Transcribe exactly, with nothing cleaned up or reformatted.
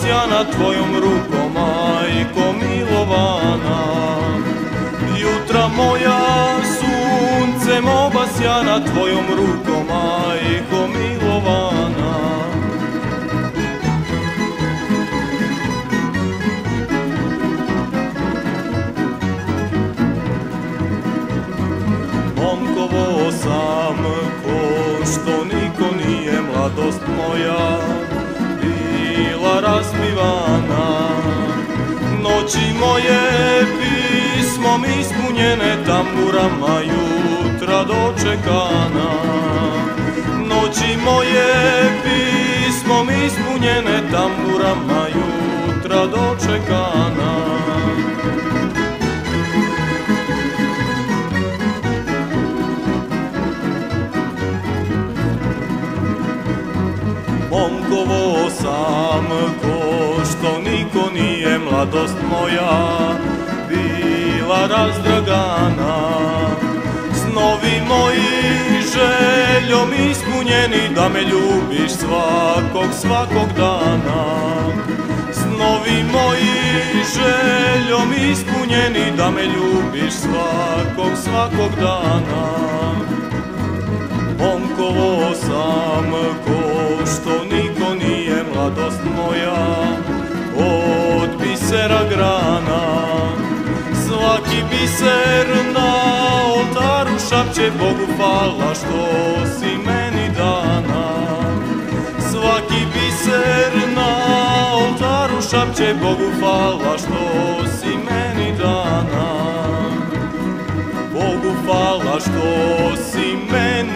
sjana tvojom rukom, majko milovana. Jutra moja suncem obasjana tvojom rukom, majko milovana. Momkovo sam, ko što niko nije, mladost moja bila razbivana. Noći moje pismom ispunjene, tamburama jutra dočekana. Noći moje pismom ispunjene, tamburama jutra dočekana. Momkovo sam, ko što niko nije, mladost moja bila razdragana. Snovi moji željom ispunjeni, da me ljubiš svakog, svakog dana. Snovi moji željom ispunjeni, da me ljubiš svakog, svakog dana. Momkovo sam, ko što niko nije, mladost moja od bisera grana. Svaki biser na oltaru šapće Bogu hvala što si meni dana. Svaki biser na oltaru šapće Bogu hvala što si meni dana. Bogu hvala što si meni